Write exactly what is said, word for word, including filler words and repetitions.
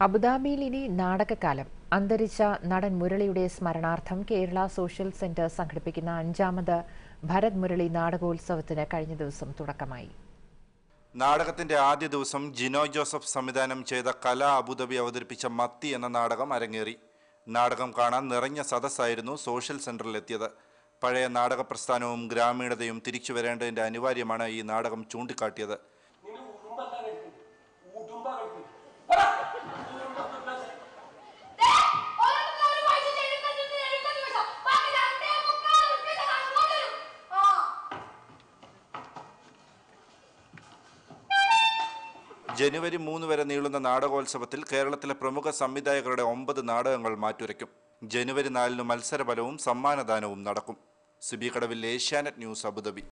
അബുദാബിയിൽ ഇനി നാടകകാലം. അന്തരിച്ച നടൻ മുരളിയുടെ സ്മരണാർത്ഥം കേരള സോഷ്യൽ സെന്റർ സംഘടിപ്പിക്കുന്ന അഞ്ചാമത് ഭരത് മുരളി നാടകോത്സവത്തിന് കഴിഞ്ഞ ദിവസം തുടക്കമായി. നാടകത്തിന്റെ ആദ്യ ദിവസം ജിനോ ജോസഫ് സംവിധാനം ചെയ്ത കല അബുദാബി അവതരിപ്പിച്ച മത്തി എന്ന നാടകം അരങ്ങേറി. നാടകം കാണാൻ നിറഞ്ഞ സദസ്സായിരുന്നു സോഷ്യൽ സെന്ററിലെത്തിയത്. പഴയ നാടക പ്രസ്ഥാനവും ഗ്രാമീണതയും തിരിച്ചു വരേണ്ടതിന്റെ അനിവാര്യമാണ് ഈ നാടകം ചൂണ്ടിക്കാട്ടിയത്. ജനുവരി മൂന്ന് വരെ നീളുന്ന നാടകോത്സവത്തിൽ കേരളത്തിലെ പ്രമുഖ സംവിധായകരുടെ ഒമ്പത് നാടകങ്ങൾ മാറ്റുരയ്ക്കും. ജനുവരി നാലിന് മത്സരഫലവും സമ്മാനദാനവും നടക്കും. സിബി കടവിൽ, ഏഷ്യാനെറ്റ് ന്യൂസ്, അബുദാബി.